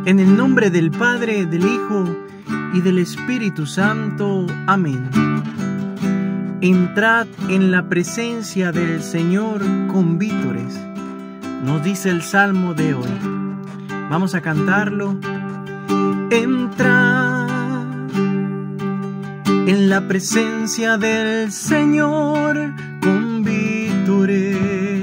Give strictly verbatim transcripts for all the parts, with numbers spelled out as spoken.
En el nombre del Padre, del Hijo y del Espíritu Santo. Amén. Entrad en la presencia del Señor con vítores, nos dice el Salmo de hoy. Vamos a cantarlo. Entrad en la presencia del Señor con vítores.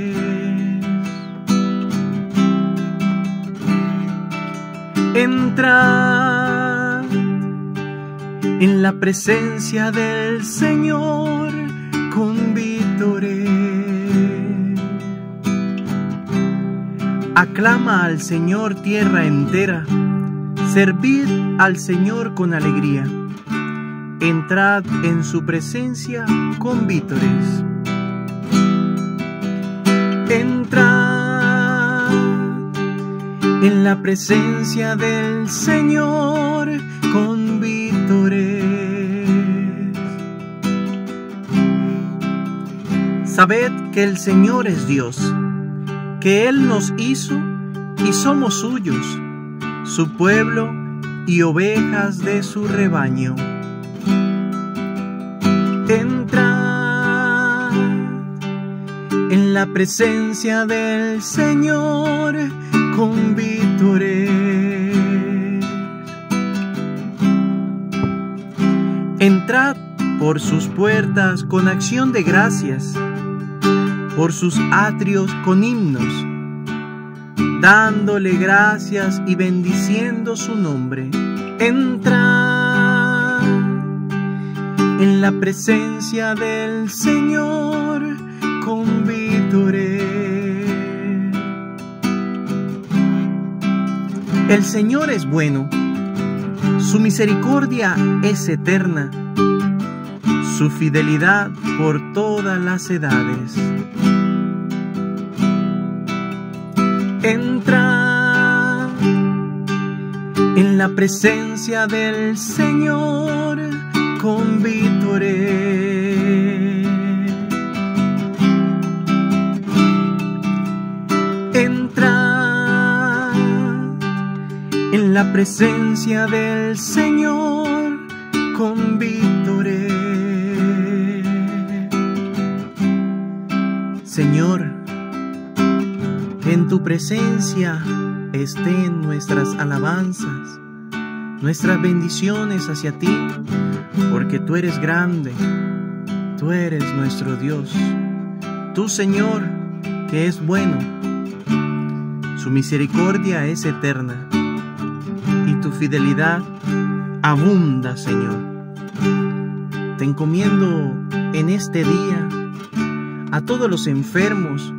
Entrad en la presencia del Señor con vítores. Aclama al Señor tierra entera, servid al Señor con alegría. Entrad en su presencia con vítores. Entrad en la presencia del Señor con vítores. Sabed que el Señor es Dios, que Él nos hizo y somos suyos, su pueblo y ovejas de su rebaño. Entrad en la presencia del Señor con vítores. Entrad por sus puertas con acción de gracias, por sus atrios con himnos, dándole gracias y bendiciendo su nombre. Entrad en la presencia del Señor con vítores. El Señor es bueno, su misericordia es eterna, su fidelidad por todas las edades. Entrad en la presencia del Señor con vítores. Entrad en la presencia del Señor con vítores. Señor, que en tu presencia estén nuestras alabanzas, nuestras bendiciones hacia ti, porque tú eres grande, tú eres nuestro Dios. Tú, Señor, que es bueno, su misericordia es eterna y tu fidelidad abunda, Señor. Te encomiendo en este día a todos los enfermos,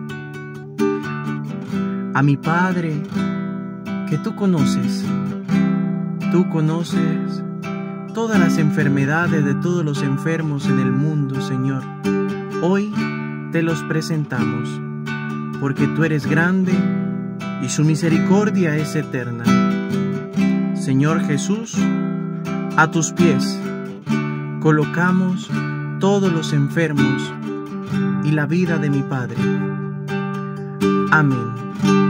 a mi Padre, que tú conoces. Tú conoces todas las enfermedades de todos los enfermos en el mundo, Señor. Hoy te los presentamos, porque tú eres grande y su misericordia es eterna. Señor Jesús, a tus pies colocamos todos los enfermos y la vida de mi Padre. Amén.